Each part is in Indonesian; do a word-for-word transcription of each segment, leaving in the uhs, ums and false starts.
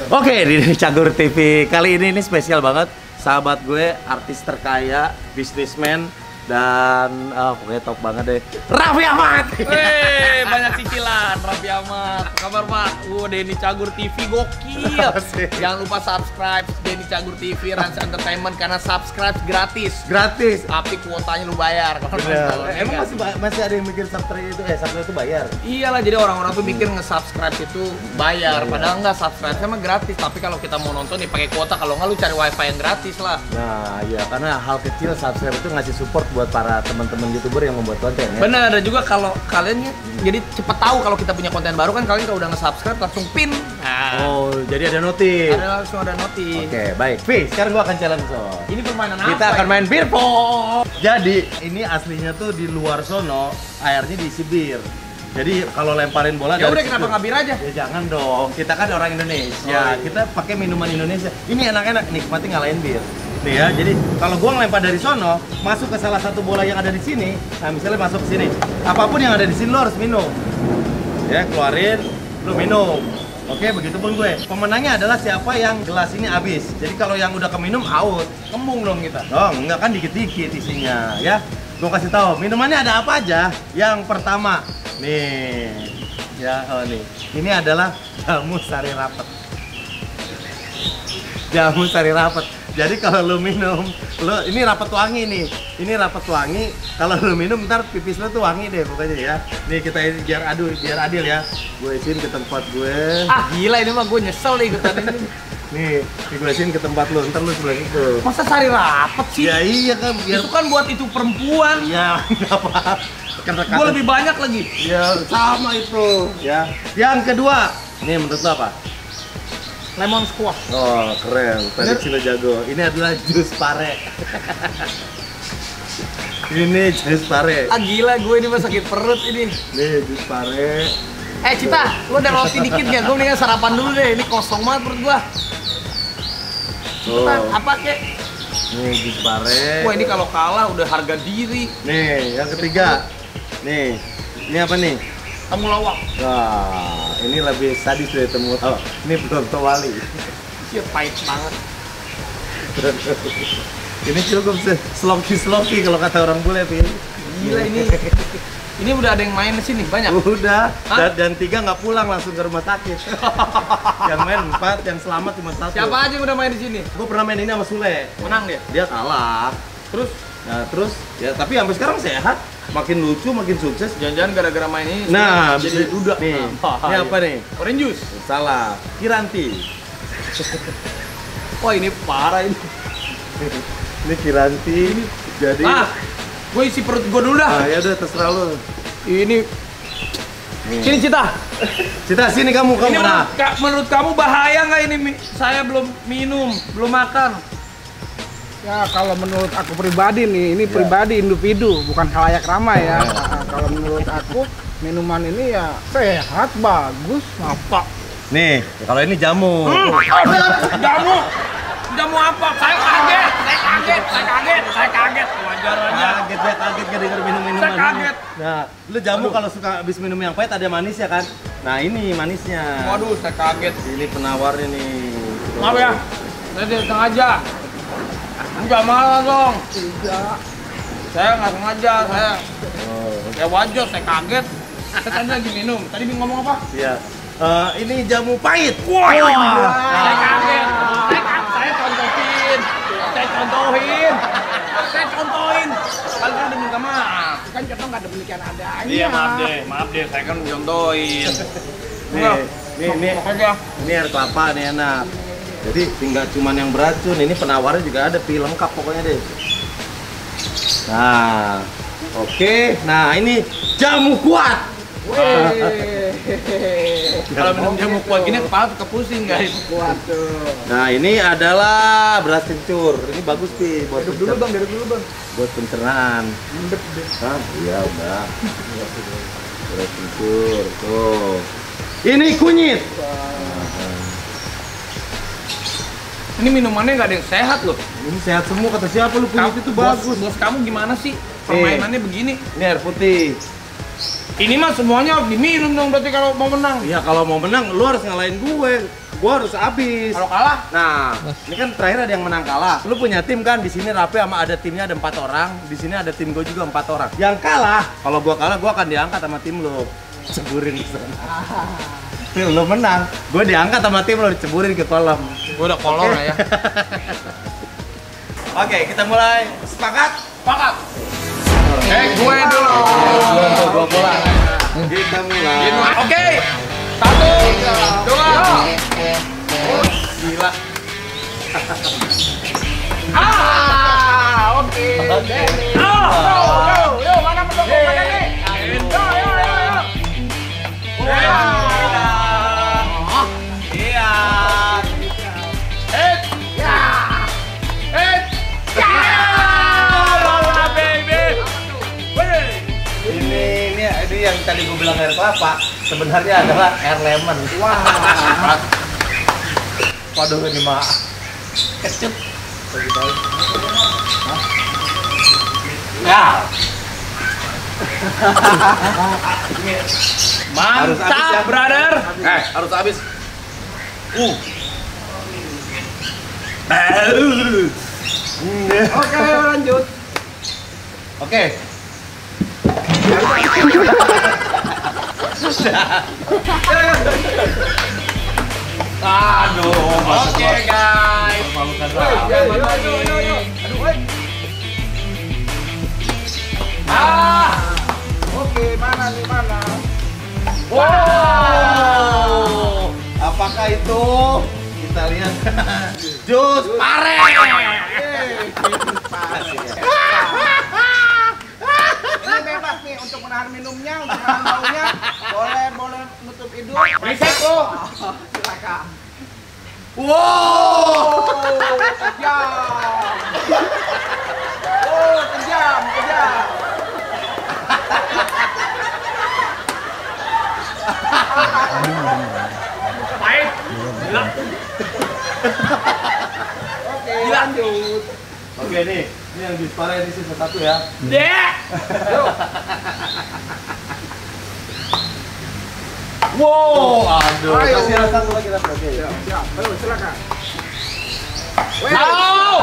Oke, di Cagur T V kali ini ini spesial banget. Sahabat gue, artis terkaya, bisnismen, dan uh, pokoknya top banget deh, Raffi Ahmad. Weh, banyak cicilan Raffi Ahmad. Apa kabar Pak? Uh, Denny Cagur T V gokil. Jangan lupa subscribe Denny Cagur T V Rans Entertainment karena subscribe gratis. Gratis. Tapi kuotanya lu bayar kalau nonton. Emang masih masih ada yang mikir subscribe itu eh subscribe itu bayar? Iyalah, jadi orang-orang tuh mikir nge-subscribe itu bayar, hmm. padahal enggak, subscribe sama gratis. Tapi kalau kita mau nonton nih pakai kuota, kalau nggak lu cari wifi yang gratis lah. Nah, iya, karena hal kecil subscribe itu ngasih support buat para teman-teman YouTuber yang membuat konten ya. Bener, dan juga kalau kalian jadi cepet tahu kalau kita punya konten baru kan, kalian kalau udah nge-subscribe langsung pin. Nah. Oh, jadi ada notif. Ada langsung ada notif. Oke, baik. V, sekarang gua akan challenge so. Ini permainan kita apa? Kita akan ya? main beer pong. Jadi, ini aslinya tuh di luar sono airnya diisi bir. Jadi kalau lemparin bola ya udah, kenapa nggak bir aja? Ya jangan dong, kita kan orang Indonesia. Oh, iya. Kita pakai minuman Indonesia. Ini enak-enak, nikmati ngalahin bir. Nih ya, jadi kalau gua ngelempar dari sono, masuk ke salah satu bola yang ada di sini. Nah, misalnya masuk ke sini. Apapun yang ada di sini lo harus minum. Ya, keluarin, lo minum. Oke, begitupun gue. Pemenangnya adalah siapa yang gelas ini habis. Jadi kalau yang udah keminum out, kembung dong kita. Dong, enggak kan dikit-dikit isinya, ya. Gue kasih tahu, minumannya ada apa aja. Yang pertama, nih, ya, oh nih, ini adalah jamu sari rapet. Jamu sari rapet. Jadi kalau lu minum, lu ini rapet wangi nih. Ini rapet wangi. Kalau lu minum ntar pipis lu tuh wangi deh pokoknya ya. Nih kita ini biar adil, biar adil ya. Gue isiin ke tempat gue. Ah gila, ini mah gue nyesel nih ikutan ini. Nih, gue isiin ke tempat lu. Ntar lu sebelah itu. Masa sari rapet sih? Ya iya kan. Biar... Itu kan buat itu perempuan. Ya nggak apa. Gue lebih banyak lagi. Ya sama itu. Ya. Yang kedua, nih menurut lu apa? Lemon squash. Oh keren, tadi Cilo jago. Ini adalah jus pare. Ini jus pare. Ah gila, gue ini mah sakit perut ini. Nih jus pare. Eh Cita, lu ada roti dikit nggak? Gue mendingan sarapan dulu deh, ini kosong banget perut gua. Cita, oh. Apa kek? Nih jus pare. Wah ini kalau kalah udah harga diri. Nih yang ketiga. Nih, ini apa nih? Temulawak. Wah, ini lebih sadis dari temulawak. Ini belum tewali. Iya, pahit banget. Ini cukup sloki-sloki kalau kata orang bule, Pi. Gila ini. Ini udah ada yang main di sini, banyak. Udah. Dan, dan tiga nggak pulang, langsung ke rumah sakit. Yang main empat, yang selamat cuma satu. Siapa aja yang udah main di sini? Gue pernah main ini sama Sule. Menang dia? Dia kalah. Terus? Nah, terus ya tapi sampai sekarang sehat. Makin lucu, makin sukses. Jangan-jangan gara-gara main ini nah, jadi duda. Nih, nah, ini apa nih? Orange juice? Salah, Kiranti. Wah ini parah ini. Ini Kiranti. Ini, jadi. Ah, gue isi perut gue dulu dah. Ah, ya udah terserah lu. Ini. Nih. Sini Cita. Cita sini kamu kamu. Ini menurut, menurut kamu bahaya nggak ini? Saya belum minum, belum makan. Ya kalau menurut aku pribadi nih, ini ya. Pribadi individu, bukan khalayak ramai ya. Nah, kalau menurut aku minuman ini ya sehat, bagus, apa? Nih, kalau ini jamu. Hmm, jamu, jamu apa? Saya kaget, saya kaget, saya kaget, saya kaget. Wajar aja. Kaget, saya kaget gak denger minum minuman. Saya kaget. Nah, lu jamu kalau suka habis minum yang pahit ada manis ya kan? Nah ini manisnya. Waduh, saya kaget. Ini penawarnya nih. Maaf ya, saya tidak sengaja. Enggak marah dong. Tidak. Saya nggak sengaja, saya. Oh. Ya wajar, saya kaget. Saya tadi lagi minum. Tadi ngomong apa? Iya. Uh, ini jamu pahit. Wah. Wow. Wow. Saya kaget. Saya, saya contohin. Saya contohin. Saya contohin. Kalian udah minta maaf. Kan contoh nggak ada demikian adanya. Iya maaf deh, maaf deh. Saya kan contohin. Nih, nih, nih. Ini air kelapa nih enak. Jadi tinggal cuman yang beracun, ini penawarnya juga ada, pi lengkap pokoknya deh. Nah, oke. Okay. Nah ini jamu kuat. Kalau minum jamu kuat gini kepala tuh kepusing guys. Kuat tuh. Nah ini adalah beras kencur. Ini bagus pi buat duduk dulu bang, duduk dulu bang. Buat pencernaan. Mendep deh. Hah? Iya udah. Beras kencur. Tuh. Ini kunyit. Ini minumannya nggak ada yang sehat loh. Ini sehat semua kata siapa lu, kunyit itu bagus. Bos kamu gimana sih? Permainannya begini. Ini air putih. Ini mah semuanya harus diminum dong berarti kalau mau menang. Iya kalau mau menang lu harus ngalahin gue. gua harus habis. Kalau kalah, Nah, ini kan terakhir ada yang menang kalah. Lu punya tim kan, di sini Rapi sama ada timnya ada empat orang, di sini ada tim gue juga empat orang. Yang kalah, kalau gua kalah gua akan diangkat sama tim lu, ceburin ke sana. Tuh, lu menang, gua diangkat sama tim lu, diceburin ke kolam. gua udah kolor ya. Oke, kita mulai. Sepakat? Sepakat. Eh, gue dulu. Gua bola. Kita mulai. Oke. Satu, dua. Gila. Ah, oke. Oke. Ah. Yo, yo, yo, mana pendukung mana nih? Yo, yo, yo, yo. Iya. Iya. Eh, Ya. eh. Bola baby. Wih. Ini ini ini yang tadi gue bilang air kelapa, sebenarnya adalah air lemon. Wah. Waduh ini mah kecut. Ya. Harus habis ya. Mantap, brother. Eh, harus habis. Uh. Oke, lanjut. Oke. Aduh, Oke, guys. Memalukan Yo, yo, yo, yo, yo. Aduh, woi. Ah. Oke, mana nih, mana? Wow. Apakah itu? Kita lihat. Jus pare. Ini bebas nih untuk menahan minumnya, untuk menahan baunya. Boleh, boleh nutup hidung. Berisik lo. Silakan. Wow. Oh, kejam. Oh, kejam, kejam. Baik. Gila. Oke, lanjut. Oke nih, ini yang jus pare ini sisa satu ya. Dek. Yuk. Wow, aduh. Ayo. Kasih yang satu lagi lagi. Oke. Siap, siap. Ayo, silakan. Weh. Wow.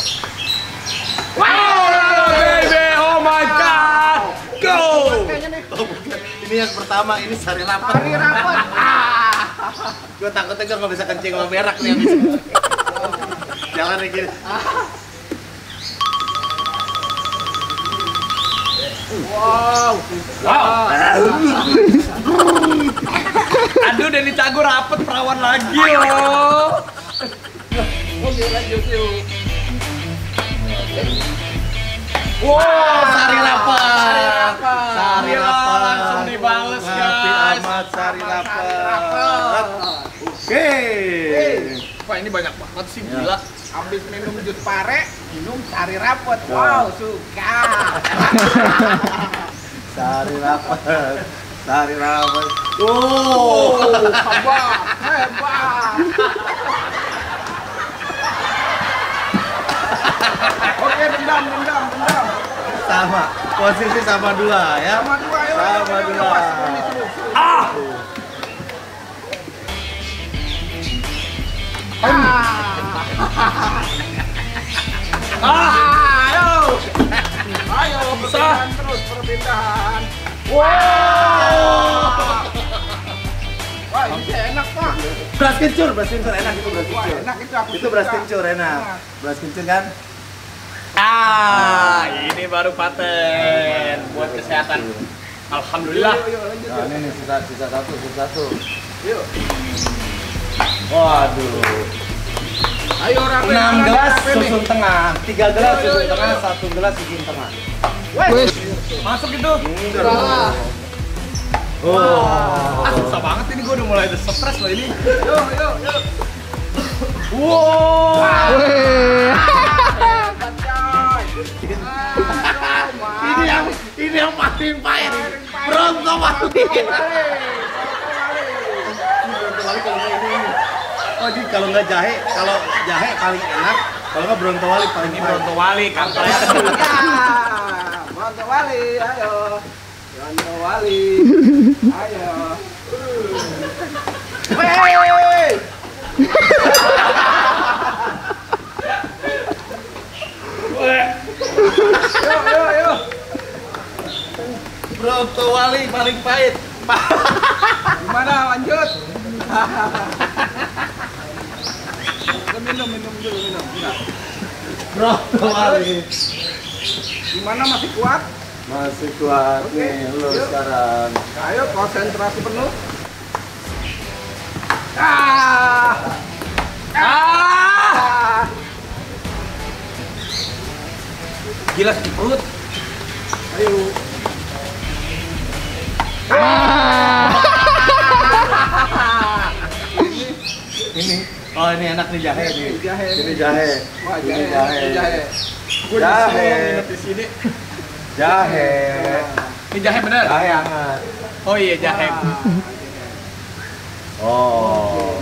Wow, baby. Oh my god. Go. Kayaknya nih. Oh, bukan. Ini yang pertama, ini sari rapat. Hari rapat. Gue takutnya gue nggak bisa kencing sama berak nih habis. Jangan nih gini. Wow. Wow. Aduh, Denny Cagur rapet perawan lagi loh. Oke, lanjut yuk. Wow, sari rapat. Sari rapat. Sari Gila, rapat. langsung dibales, Rapi guys. amat sari Sari rapat. rapat. Oke. Wah, ini banyak banget sih, gila. Habis minum jus pare, minum sari rapet. Wow, suka. Sari rapat. Sari rapat. Oh, Oh. hebat, hebat. Oke, dendam, dendam, dendam. Sama. Posisi sama dua ya. Sama dua, ayo. Sama ayo, ayo, dua. awas. Ini seru, seru. Ah. Ah. Ayo. Ayo, Bisa. perpindahan terus, perpindahan. Wow. Wah, ini sih enak, Pak. Beras kencur, beras kencur enak itu beras Wah, kencur. enak itu aku Itu suka. beras kencur enak. Enak. Beras kencur kan? Ah, ini baru paten buat kesehatan. Alhamdulillah. Yuk, yuk, lanjut, Nah, yuk. ini nih sisa sisa satu, sisa satu. Yuk. Waduh. Ayo, rapi. enam mana gelas nih, rapi nih. susun tengah, tiga gelas Yo, yo, susun yo, tengah, yo. satu gelas susun tengah. Wes. Masuk itu. Enggak Salah. dong. Oh. Ah, susah banget ini, gue udah mulai ada stres loh ini. Yuk, yuk, yuk. Wow. Hebat, coy. Ini yang ini yang paling pahit. Bronto Wali. Bronto Wali kalau nggak ini. ini. Oh, jadi kalau nggak jahe, kalau jahe paling enak, kalau nggak Bronto Wali paling Ini pahit. Bronto Wali, kampret. Bronto Wali, ayo. Bronto Wali. Ayo. Wey. Yuk, yuk, yuk. Broto Wali paling pahit. Gimana, lanjut? Minum, minum dulu, minum. Enggak. Broto Wali. Gimana, masih kuat? Masih kuat Oke, nih lu yuk. sekarang. Ayo konsentrasi penuh. Ah! Ah! Gila sakit perut. Ayo. Ini, oh ini enak nih jahe nih. Jahe. Ini jahe. Wah, Ini jahe. jahe. Jahe. Gue Jahe. nginep di sini. Jahe. Ini jahe bener? Jahe hangat. Oh iya jahe. Oh.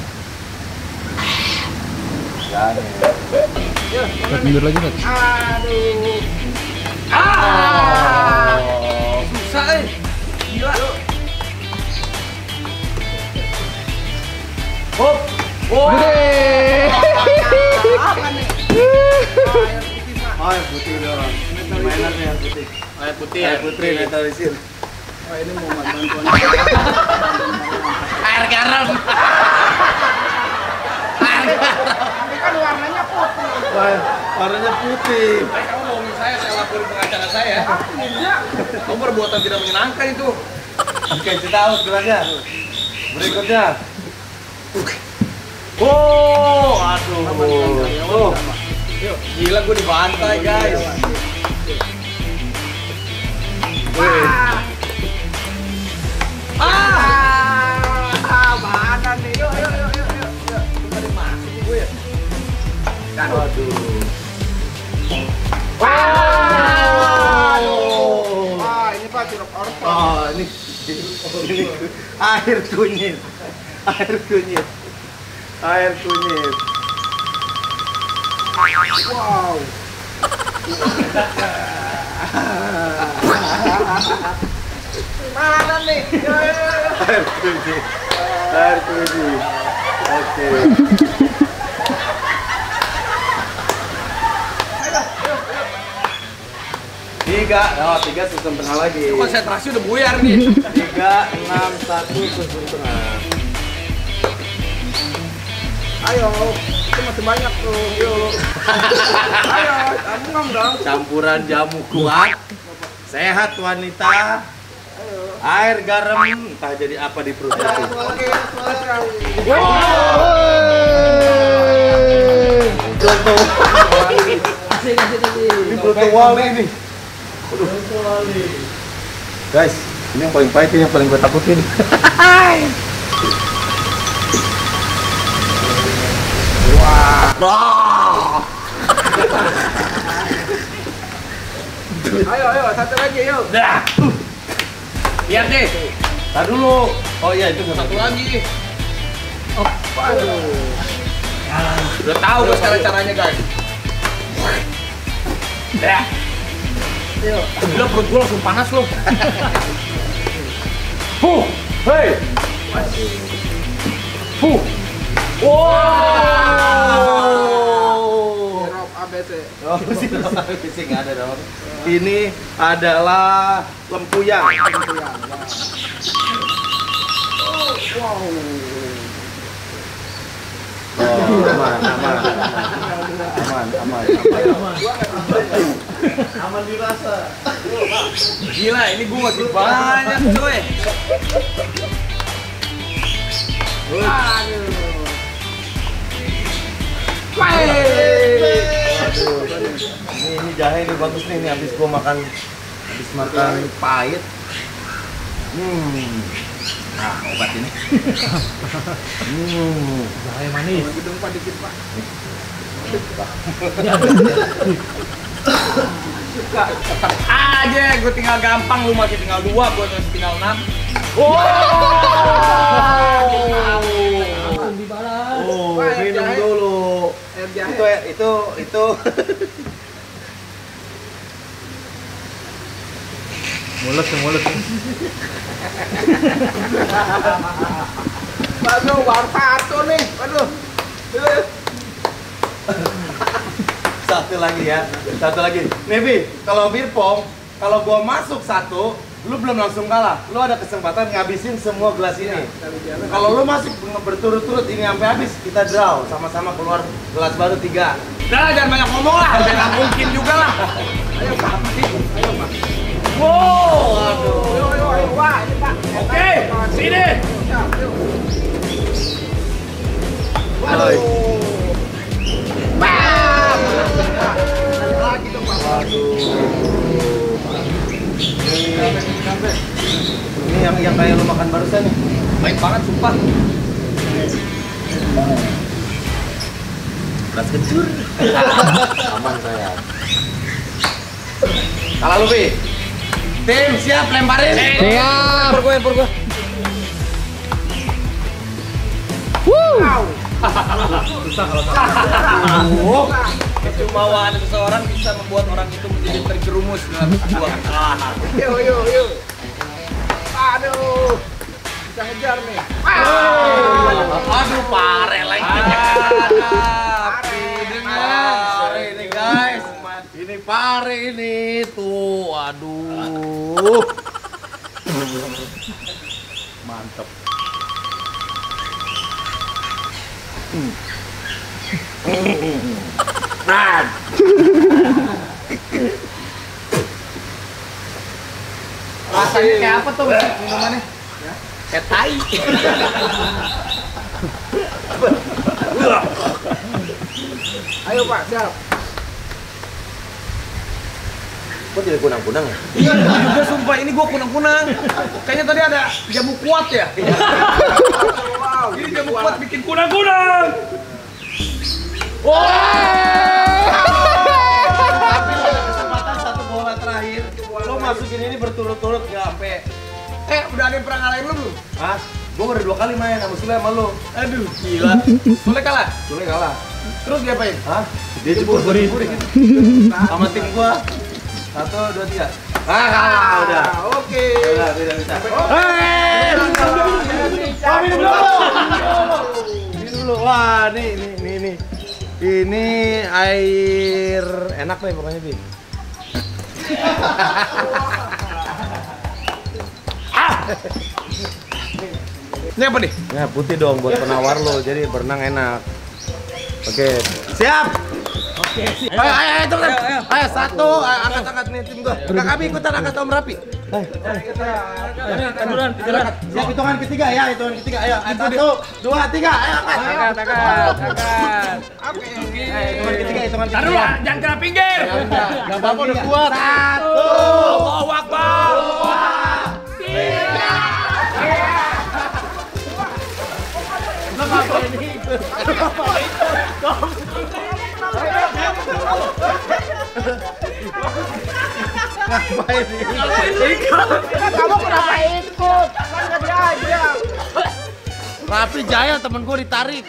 Jahe. Mundur lagi, Mas. Aduh. Ah! Oh. Susah eh. Gila. Hop. Oh. Apa nih? Oh, yang putih ini orang. Mainan nih yang putih. Air putih, Air putih netralisir. Oh, ini mau bantuan. Air garam. Air garam. Ini kan warnanya putih. Wah, warnanya putih. Eh, kamu ngomongin saya, saya laporin pengacara saya. Tidak. Kamu perbuatan tidak menyenangkan itu. Oke, kita tahu gelasnya. Berikutnya. Oh, aduh. Oh. Yuk, gila gue dibantai guys. Wih. Ah, mana nih? Yuk, yuk, yuk, yuk, yuk. yuk. Tadi masuk nih gue ya. Waduh. Aduh. Wah, ini Pak sirup orphan. Oh, ini, ini air kunyit. Air kunyit. Air kunyit. Wow. Mana nih? Yuk, yuk, yuk. Air kunyit. Air kunyit. Oke. Tiga, oh tiga susun tengah lagi. Konsentrasi udah buyar nih. Tiga, enam, satu susun tengah. Ayo, itu masih banyak tuh. Yuk. Ayo, sambung dong. Campuran jamu kuat, sehat wanita, air garam, entah jadi apa di perut itu. Oke, selesai. Broto Wali. Ini Broto Wali nih. Broto Wali. Guys, ini yang paling pahit, ini yang paling gue takutin. Wah. Ayo, ayo, satu lagi, yuk. Dah. Lihat deh. Tar dulu. Oh iya itu Satu lagi. Waduh. Udah tahu gue sekarang caranya guys. Dah. Yuk. Gila perut gue langsung panas loh. Huh. Hey. Huh. Wow. Sirup A B C. Oh, sih nggak ada dong. Ini adalah lempuyang. Wow. Oh, aman, aman, aman, aman, aman. Aman dirasa. Gila ini gue masih banyak coy. Aduh. Aduh. Ini, ini jahe ini bagus nih, ini habis gua makan habis makan pahit. Hmm. Nah, obat ini. Hmm. Jahe manis. Gedung Pak dikit, Pak. Suka tetap aja gue tinggal gampang, lu masih tinggal dua, gue masih tinggal enam. Oh, Wah, minum jahe. dulu. Air jahe. Itu itu itu. Mulut mulut. Waduh, baru satu nih. Waduh. Satu lagi ya, satu lagi. Nih Bi, kalau beer pong, kalau gua masuk satu, lu belum langsung kalah. Lu ada kesempatan ngabisin semua gelas ini. Kalau lu masih berturut-turut ini sampai habis, kita draw, sama-sama keluar gelas baru tiga. Udah, jangan banyak ngomong lah, biar nggak mungkin juga lah. Ayo Pak, ayo Pak. Wow, aduh. Ayo, ayo, ayo, Pak. Ini Pak. Oke, sini. Waduh. Bam! Lagi dong Pak. Waduh. Ini yang yang kayak lu makan barusan nih. Baik banget, sumpah. Beras kencur. Aman saya. Kalah lu, Bi. Tim siap lemparin. Siap. Lempar gue, lempar gue. Wow. Susah kalau salah. Kecumawaan seseorang bisa membuat orang itu menjadi terjerumus dalam sebuah kesalahan. Yuk, yuk, yuk. Aduh. Bisa ngejar nih. Aduh, pare lagi. Ini pare ini guys. Ini pare ini tuh. Aduh. Mantep. Nah. Rasanya kayak apa tuh minumannya? Kayak tai. Ayo Pak, siap. Kok jadi kunang-kunang ya? Iya, juga sumpah ini gua kunang-kunang. Kayaknya tadi ada jamu kuat ya. Wow. Ini jamu kuat bikin kunang-kunang. Tapi lo ada kesempatan satu bola terakhir. Lo masukin ini berturut-turut nggak sampai. Eh, udah ada yang pernah ngalahin lu belum? Hah? Gue baru dua kali main sama Sule sama lo. Aduh, gila. Sule kalah. Sule kalah. Terus diapain? Hah? Dia jebur jebur gitu. Sama tim gua. Satu, dua, tiga. Ah, kalah udah. Oke. Udah, tidak bisa. Hei, Oh, minum dulu. Minum dulu. Wah, nih, nih, nih, nih. Ini air enak nih pokoknya, Bi. Ini apa nih? Ya, putih dong buat penawar lo. Jadi berenang enak. Oke, siap. Oke, siap. Ayo, ayo, ayo, teman. Ayo, ayo. Ayo, satu, ayo, angkat-angkat nih tim gua. Kakak kami ikutan angkat Om Rapi. Ayo, Kanduran, silakan. Siap, hitungan ketiga ya, hitungan ketiga. Ayo, satu, dua, tiga, ayo angkat. Angkat, angkat, angkat. Oke. Ayo, hitungan ketiga, hitungan Taruh ketiga. lah, jangan kena pinggir. Gak apa-apa udah kuat. Satu. Allahu Akbar. Ngapain ini? Kamu kenapa ikut? Kan nggak diajak. Rapi Jaya temen gue ditarik.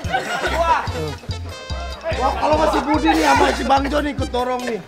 Wah, kalau masih Budi nih sama si Bang Jon ikut dorong nih.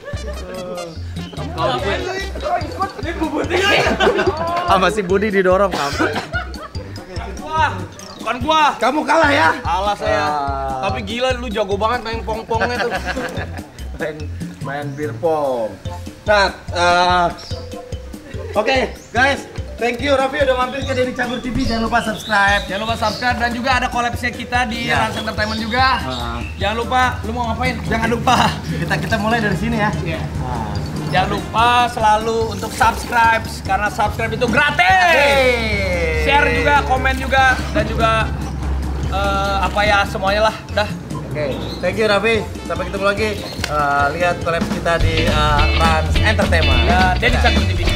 Sama si Budi didorong kampret. Wah, bukan gua. Kamu kalah ya? Alah saya. Ah. Tapi gila lu jago banget main pong-pongnya tuh. main main beer pong. Nah, uh, oke okay, guys, thank you Raffi udah mampir ke Deddy Cagur T V. Jangan lupa subscribe. Jangan lupa subscribe dan juga ada kolabnya kita di Ya. Rans Entertainment juga. Uh, Jangan lupa, lu mau ngapain? Jangan lupa. kita kita mulai dari sini ya. Iya. Uh. Jangan lupa selalu untuk subscribe karena subscribe itu gratis. Hey. Share juga, komen juga dan juga eh, apa ya semuanya lah. Dah. Oke, okay. Thank you Raffi. Sampai ketemu lagi. Uh, lihat collab kita di uh, Rans Entertainment. Ya, Deddy Cagur T V.